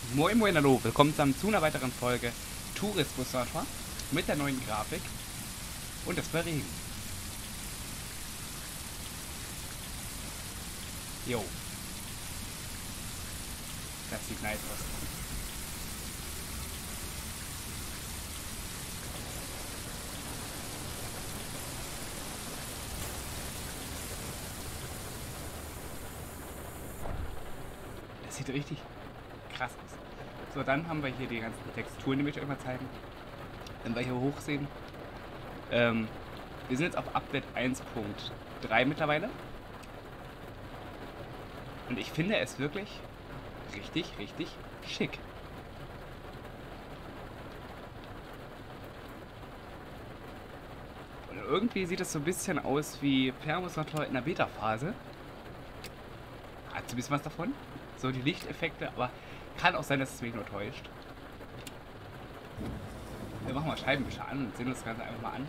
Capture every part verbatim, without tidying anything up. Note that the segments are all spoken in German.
Moin Moin Hallo, willkommen zusammen zu einer weiteren Folge Tourismus Surfer mit der neuen Grafik und das bei Regen. Jo. Das sieht nice aus. Das sieht richtig krass aus. So, dann haben wir hier die ganzen Texturen, die möchte ich euch mal zeigen. Wenn wir hier hochsehen. Ähm, wir sind jetzt auf Update eins Punkt drei mittlerweile. Und ich finde es wirklich richtig, richtig schick. Und irgendwie sieht es so ein bisschen aus wie Thermosator in der Beta-Phase. Hat so ein bisschen was davon. So die Lichteffekte, aber kann auch sein, dass es mich nur täuscht. Wir machen mal Scheibenwischer an und sehen uns das Ganze einfach mal an.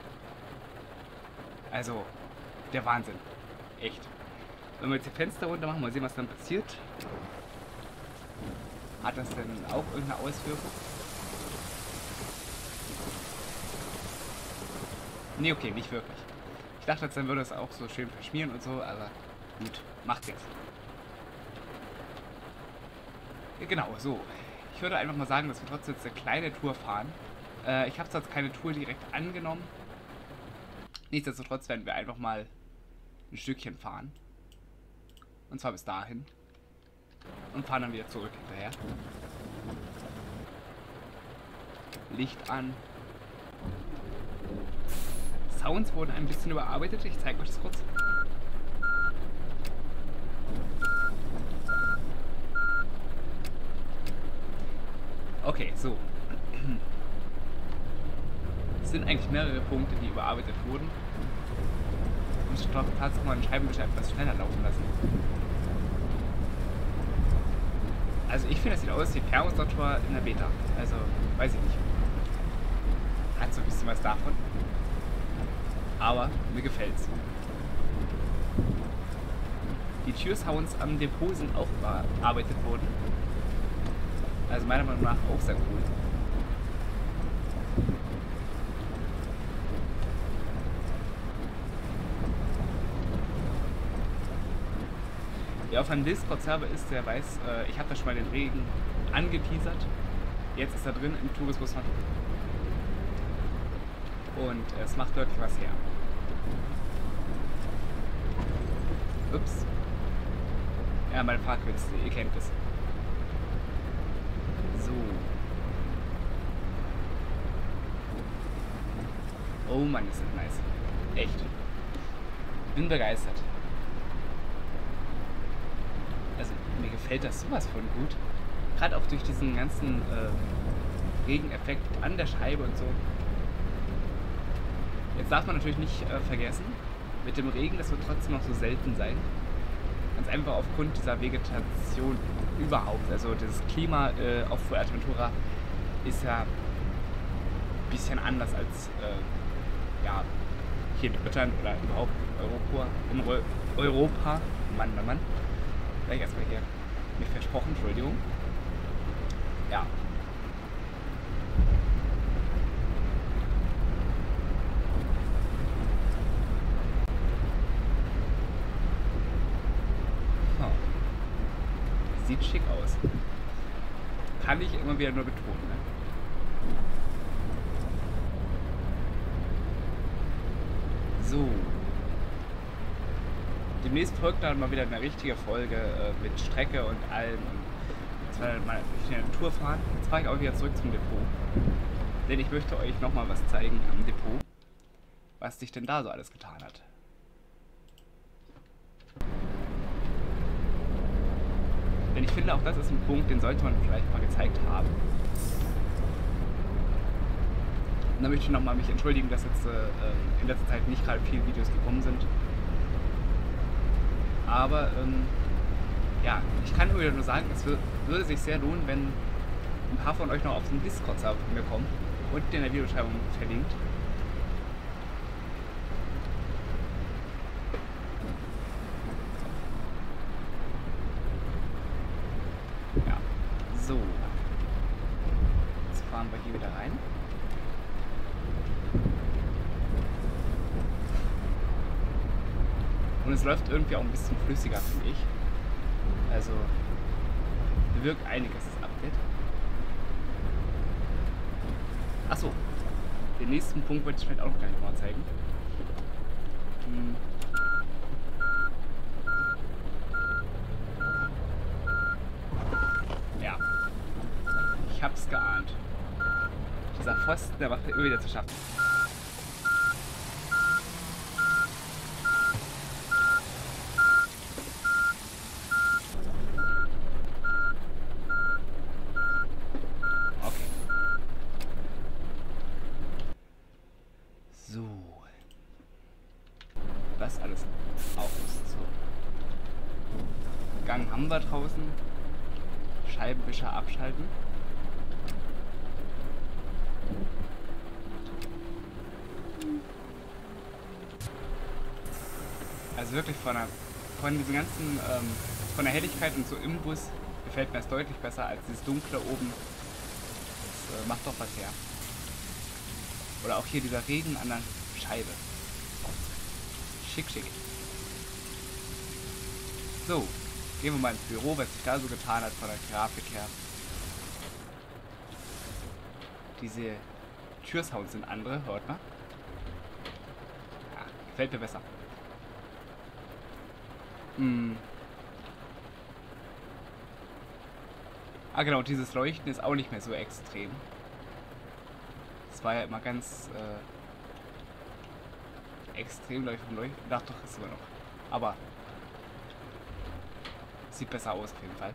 Also, der Wahnsinn. Echt. Wenn wir jetzt die Fenster runter machen, mal sehen, was dann passiert. Hat das denn auch irgendeine Auswirkung? Nee, okay, nicht wirklich. Ich dachte jetzt, dann würde es auch so schön verschmieren und so, aber gut, macht jetzt. Genau, so. Ich würde einfach mal sagen, dass wir trotzdem jetzt eine kleine Tour fahren. Äh, ich habe zwar jetzt keine Tour direkt angenommen. Nichtsdestotrotz werden wir einfach mal ein Stückchen fahren. Und zwar bis dahin. Und fahren dann wieder zurück hinterher. Licht an. Sounds wurden ein bisschen überarbeitet. Ich zeige euch das kurz. Okay, so. Es sind eigentlich mehrere Punkte, die überarbeitet wurden. Und ich glaube, tatsächlich mal einen Scheibenwischer etwas schneller laufen lassen. Also ich finde, das sieht aus wie Thermosator in der Beta. Also, weiß ich nicht. Hat so ein bisschen was davon. Aber mir gefällt's. Die Türsounds am Depot sind auch überarbeitet worden. Also meiner Meinung nach auch sehr cool. Wer auf einem Discord-Server ist, der weiß, äh, ich habe da schon mal den Regen angeteasert. Jetzt ist er drin im Tourismus. Und äh, es macht wirklich was her. Ups. Ja, meine Fahrkünste, ihr kennt es. So. Oh Mann, ist das nice. Echt. Bin begeistert. Also, mir gefällt das sowas von gut. Gerade auch durch diesen ganzen äh, Regeneffekt an der Scheibe und so. Jetzt darf man natürlich nicht äh, vergessen, mit dem Regen, das wird trotzdem noch so selten sein. Ganz einfach aufgrund dieser Vegetation überhaupt. Also das Klima äh, auf Fuerteventura ist ja ein bisschen anders als äh, ja, hier in Deutschland oder überhaupt in Europa. In Eu Europa. Mann, Mann, Mann. Gleich erstmal hier mich versprochen, Entschuldigung. Ja. Sieht schick aus. Kann ich immer wieder nur betonen. Ne? So. Demnächst folgt dann mal wieder eine richtige Folge äh, mit Strecke und allem. Und zwar mal durch eine Tour fahren. Jetzt fahre ich auch wieder zurück zum Depot. Denn ich möchte euch nochmal was zeigen am Depot, was sich denn da so alles getan hat. Denn ich finde, auch das ist ein Punkt, den sollte man vielleicht mal gezeigt haben. Und da möchte ich nochmal mich entschuldigen, dass jetzt äh, in letzter Zeit nicht gerade viele Videos gekommen sind. Aber ähm, ja, ich kann nur wieder nur sagen, es würde sich sehr lohnen, wenn ein paar von euch noch auf den Discord-Server von mir kommen und in der Videobeschreibung verlinkt. So. Jetzt fahren wir hier wieder rein. Und es läuft irgendwie auch ein bisschen flüssiger, finde ich. Also, bewirkt einiges, das Update. Achso, den nächsten Punkt wollte ich vielleicht auch noch gleich mal zeigen. Hm. Ja, ich hab's geahnt. Dieser Pfosten, der macht immer wieder zu schaffen. Das alles aus. So. Gang haben wir draußen. Scheibenwischer abschalten. Also wirklich von der, von diesen ganzen, ähm, von der Helligkeit und so im Bus gefällt mir das deutlich besser als dieses Dunkle oben. Das äh, macht doch was her. Oder auch hier dieser Regen an der Scheibe. Schick, schick. So, gehen wir mal ins Büro, was sich da so getan hat von der Grafik her. Diese Türsounds sind andere, hört man. Ja, gefällt mir besser. Hm. Ah genau, dieses Leuchten ist auch nicht mehr so extrem. Das war ja immer ganz... Äh, extrem leuchten, leuchten. Ach doch, ist immer noch. Aber sieht besser aus auf jeden Fall.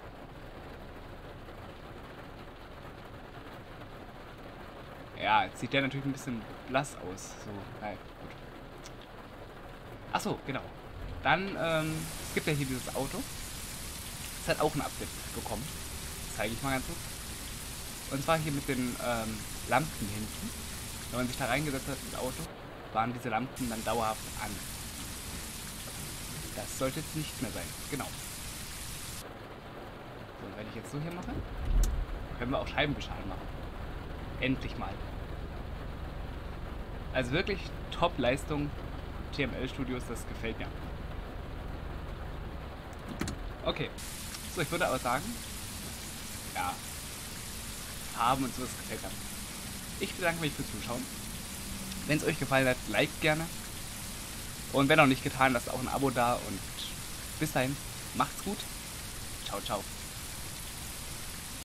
Ja, jetzt sieht der natürlich ein bisschen blass aus. So, nein, gut. Achso, genau. Dann, ähm, es gibt ja hier dieses Auto. Es hat auch ein Update bekommen. Das zeige ich mal ganz kurz. Und zwar hier mit den ähm, Lampen hinten. Wenn man sich da reingesetzt hat ins Auto, waren diese Lampen dann dauerhaft an. Das sollte jetzt nicht mehr sein. Genau. So, wenn ich jetzt so hier mache, können wir auch Scheibenwischer anmachen. Endlich mal. Also wirklich Top-Leistung T M L Studios, das gefällt mir. Okay. So, ich würde aber sagen, ja, Farben und so, das gefällt mir. Ich bedanke mich fürs Zuschauen. Wenn es euch gefallen hat, liked gerne. Und wenn noch nicht getan, lasst auch ein Abo da. Und bis dahin, macht's gut. Ciao, ciao.